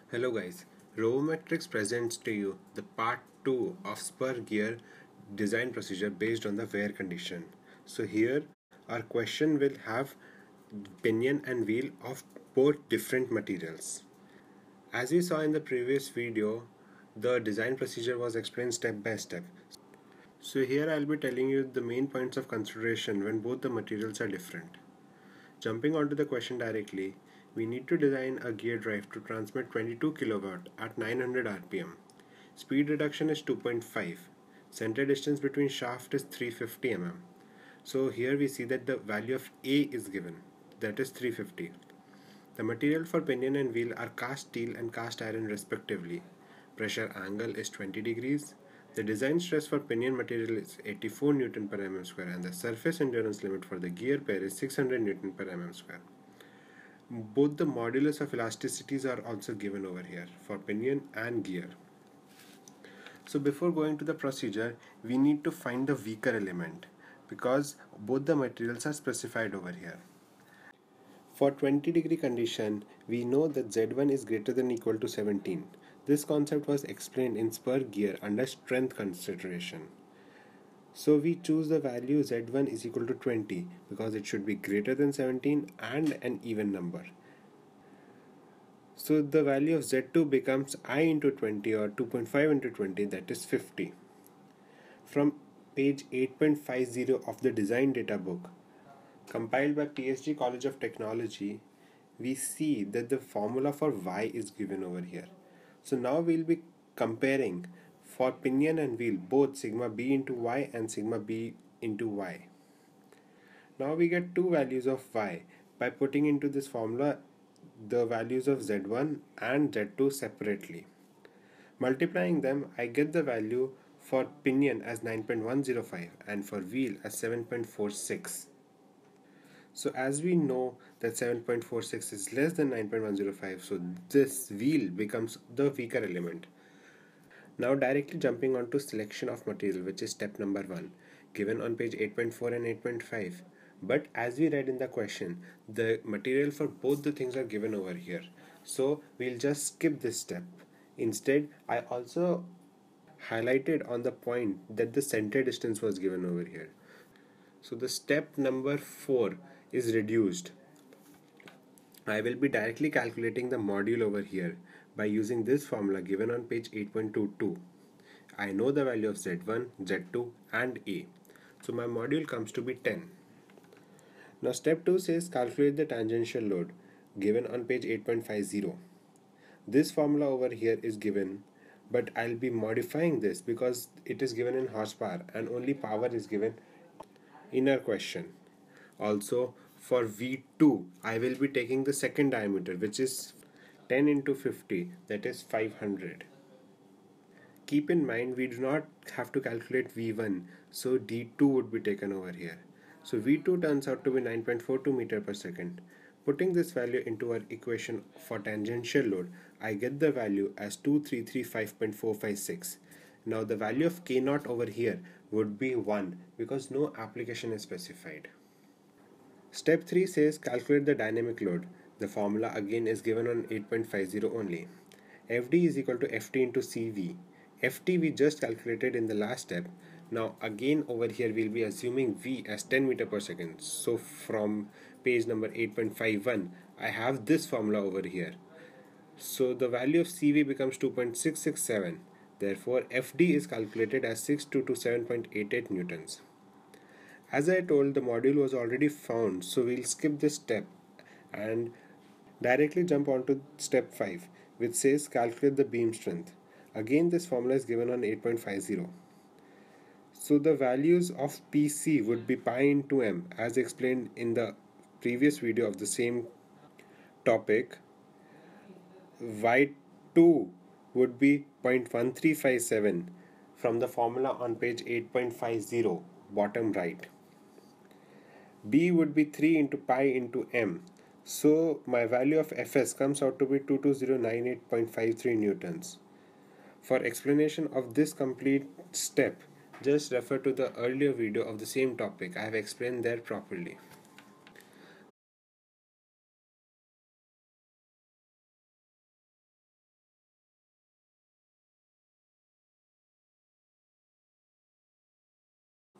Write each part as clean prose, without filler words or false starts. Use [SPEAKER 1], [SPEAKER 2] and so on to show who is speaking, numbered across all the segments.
[SPEAKER 1] Hello guys, Robometrics presents to you the part 2 of Spur gear design procedure based on the wear condition. So here our question will have pinion and wheel of both different materials. As we saw in the previous video, the design procedure was explained step by step. So here I'll be telling you the main points of consideration when both the materials are different. Jumping onto the question directly, we need to design a gear drive to transmit 22 kW at 900 rpm. Speed reduction is 2.5. Center distance between shaft is 350 mm. So here we see that the value of A is given, that is 350. The material for pinion and wheel are cast steel and cast iron respectively. Pressure angle is 20 degrees. The design stress for pinion material is 84 Newton per mm square and the surface endurance limit for the gear pair is 600 Newton per mm square. Both the modulus of elasticities are also given over here for pinion and gear. So before going to the procedure, we need to find the weaker element because both the materials are specified over here. For 20-degree condition, we know that Z1 is greater than or equal to 17. This concept was explained in Spur gear under strength consideration. So we choose the value Z1 is equal to 20 because it should be greater than 17 and an even number. So the value of Z2 becomes I into 20 or 2.5 into 20, that is 50. From page 8.50 of the design data book, compiled by PSG College of Technology, we see that the formula for Y is given over here. So now we'll be comparing for pinion and wheel both sigma B into Y and sigma B into Y. Now we get two values of Y by putting into this formula the values of Z1 and Z2 separately. Multiplying them, I get the value for pinion as 9.105 and for wheel as 7.46. So as we know that 7.46 is less than 9.105, so this wheel becomes the weaker element. Now directly jumping on to selection of material, which is step number 1, given on page 8.4 and 8.5. But as we read in the question, the material for both the things are given over here. So we'll just skip this step. Instead, I also highlighted on the point that the center distance was given over here. So the step number 4 is reduced. I will be directly calculating the module over here by using this formula given on page 8.22. I know the value of Z1, Z2 and A. So my module comes to be 10. Now step 2 says calculate the tangential load given on page 8.50. This formula over here is given, but I'll be modifying this because it is given in horsepower and only power is given in our question. Also for V2 I will be taking the second diameter, which is 10 into 50, that is 500. Keep in mind we do not have to calculate V1, so D2 would be taken over here. So V2 turns out to be 9.42 meter per second. Putting this value into our equation for tangential load, I get the value as 2335.456. Now the value of K0 over here would be 1 because no application is specified. Step 3 says calculate the dynamic load. The formula again is given on 8.50 only. Fd is equal to Ft into Cv. Ft we just calculated in the last step. Now again over here we'll be assuming V as 10 meter per second. So from page number 8.51 I have this formula over here. So the value of Cv becomes 2.667. Therefore Fd is calculated as 627.88 newtons. As I told, the module was already found, so we'll skip this step and directly jump on to step 5, which says calculate the beam strength. Again this formula is given on 8.50. So the values of PC would be pi into m as explained in the previous video of the same topic. Y2 would be 0.1357 from the formula on page 8.50 bottom right. B would be 3 into pi into m. So my value of Fs comes out to be 22098.53 newtons. For explanation of this complete step, just refer to the earlier video of the same topic. I have explained there properly.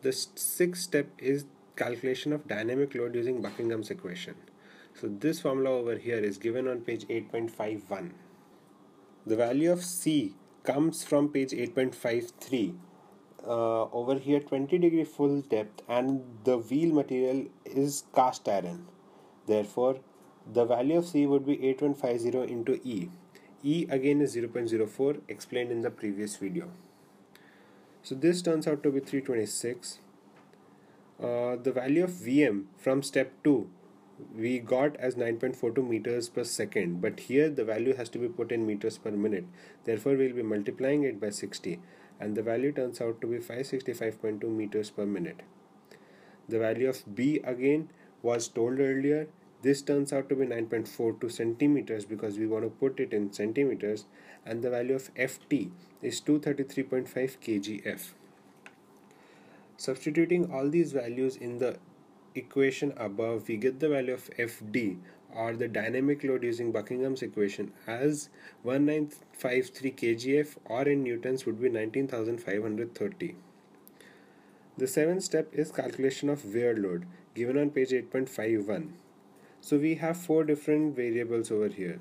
[SPEAKER 1] The sixth step is calculation of dynamic load using Buckingham's equation. So this formula over here is given on page 8.51. The value of C comes from page 8.53. Over here 20-degree full depth and the wheel material is cast iron. Therefore, the value of C would be 8150 into E. E again is 0.04 explained in the previous video. So this turns out to be 326. The value of Vm from step 2 we got as 9.42 meters per second, but here the value has to be put in meters per minute. Therefore, we'll be multiplying it by 60 and the value turns out to be 565.2 meters per minute. The value of B again was told earlier. This turns out to be 9.42 centimeters because we want to put it in centimeters, and the value of Ft is 233.5 kgf. Substituting all these values in the equation above, we get the value of Fd, or the dynamic load using Buckingham's equation, as 1953 kgf, or in newtons would be 19,530. The seventh step is calculation of wear load, given on page 8.51. So we have four different variables over here.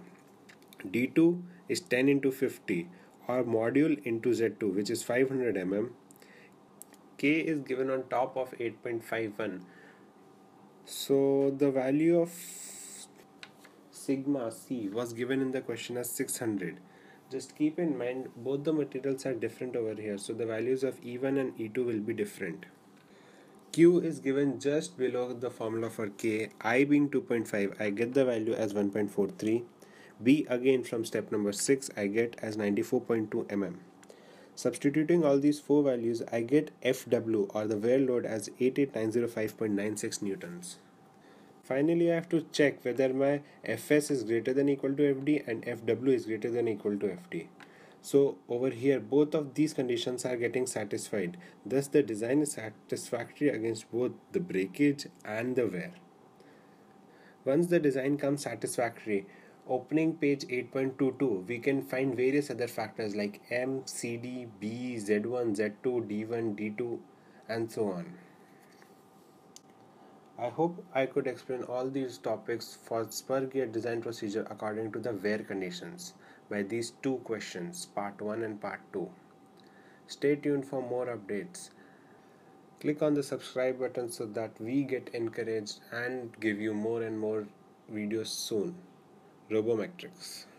[SPEAKER 1] D2 is 10 into 50, or module into Z2, which is 500 mm. K is given on top of 8.51. So the value of sigma C was given in the question as 600. Just keep in mind both the materials are different over here, so the values of E1 and E2 will be different. Q is given just below the formula for K. I being 2.5, I get the value as 1.43. B again from step number 6, I get as 94.2 mm. Substituting all these four values, I get Fw, or the wear load, as 88905.96 newtons. Finally, I have to check whether my Fs is greater than equal to Fd and Fw is greater than equal to Fd. So over here both of these conditions are getting satisfied. Thus the design is satisfactory against both the breakage and the wear. Once the design comes satisfactory, opening page 8.22, we can find various other factors like M, CD, B, Z1, Z2, D1, D2 and so on. I hope I could explain all these topics for spur gear design procedure according to the wear conditions by these two questions, part 1 and part 2. Stay tuned for more updates. Click on the subscribe button so that we get encouraged and give you more and more videos soon. Robometrics.